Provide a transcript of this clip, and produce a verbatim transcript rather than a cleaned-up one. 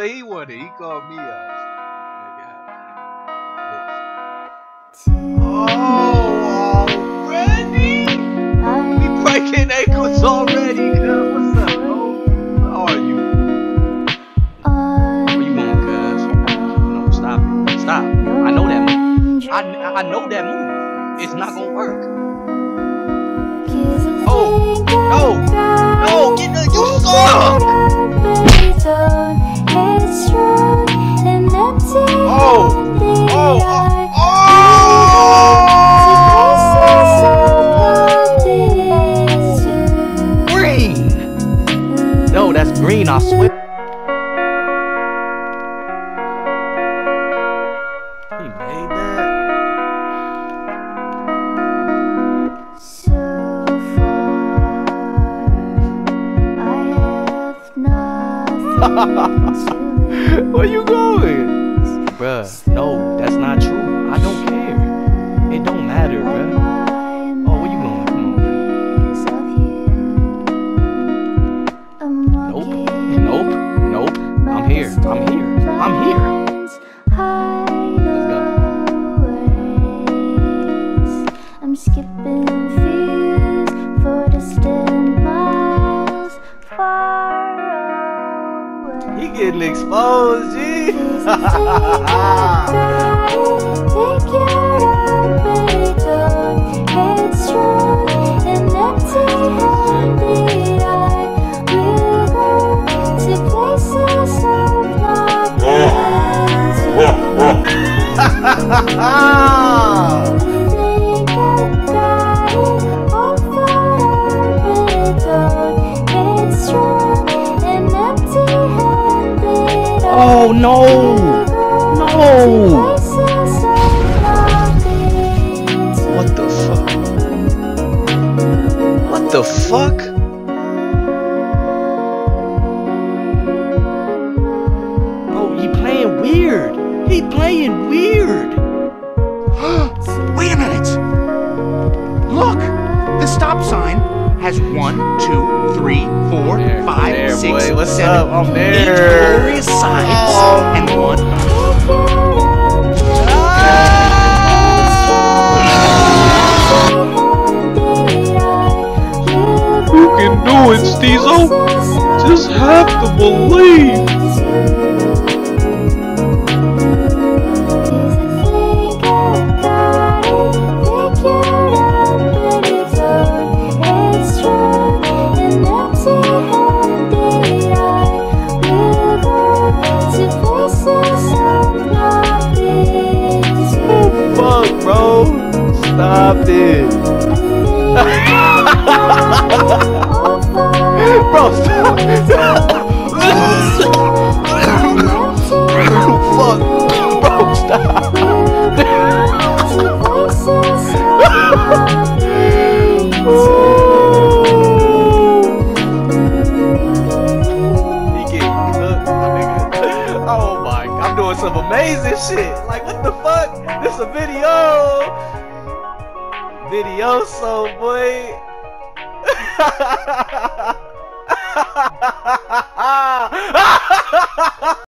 what he wanted. He called me out. Oh, already? We breaking ankles already. What's up, bro? How are you? Where you going, cuz? No, stop it. Stop. I know that move. I, I know that move. It's not gonna work. Oh, no. No, get the, you suck. Oh, oh, oh, oh. Green. No, that's green, I swear. He made that. So far, I have nothing. Where you going? Bruh, no, that's not true. I don't care. It don't matter, bruh. Oh, where you going? Come on. Nope. Nope. Nope. I'm here. I'm here. I'm here. Let's go. I'm skipping views for distant miles far away. He getting exposed, G. Oh no! No! What the fuck? What the fuck? Bro, he playing weird. He playing weird. Wait a minute! Look! The stop sign has one, two, three, four, There, five, there, six, boy. What's seven, up? I'm eight there. glorious sides Oh. and one. You can do it, Steezo. Just have to believe. Fuck, bro. Stop it. Bro, stop. Fuck. Bro, stop. He getting cooked, my nigga. Oh my, I'm doing some amazing shit. Like, what the fuck? This a video. Video, so boy.